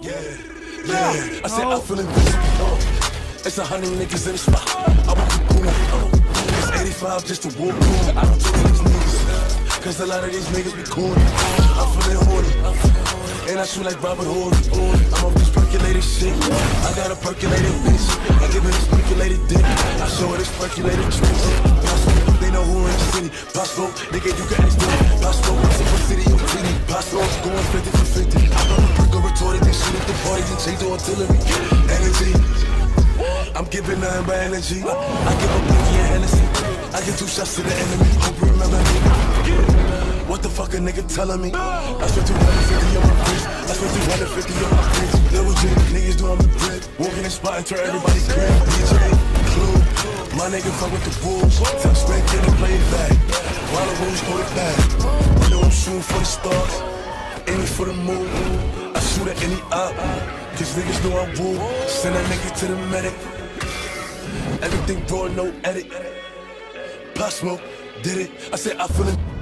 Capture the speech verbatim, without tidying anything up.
Yeah, yeah. I said I feel invincible. It's a hundred niggas in the spot. I want to boom. It's eighty-five just to walk through. I don't talk to these niggas, cause a lot of these niggas be corny. I'm feeling horny, and I shoot like Robert Horry. I'm off this percolated shit. I got a percolated bitch. I give her this percolated dick. I show her this percolated tricks. They know who in the city. Paso, nigga, you can ask them. Paso, Super City, you T D. Paso, going fifty for fifty. I got a perk of retorted, they shoot at the parties and change the artillery. Energy. I'm giving nothing but energy. I, I give a boogie and Hennessy. I give two shots to the enemy. Hope you remember me. What the fuck a nigga telling me? I spent two hundred fifty on my wrist. I spent two hundred fifty on my wrist. Little G, niggas doing the grip. Walking in spot and turn everybody crib. D J, Clue. My nigga fuck with the wolves. Tell Spank in and play it back. While the wolves throw it back. You know I'm shooting for the stars. Aiming for the moon. I shoot at any op. Cause niggas know I'm woo. Send that nigga to the medic. Everything raw, no edit. Pop Smoke, did it. I said I feel it.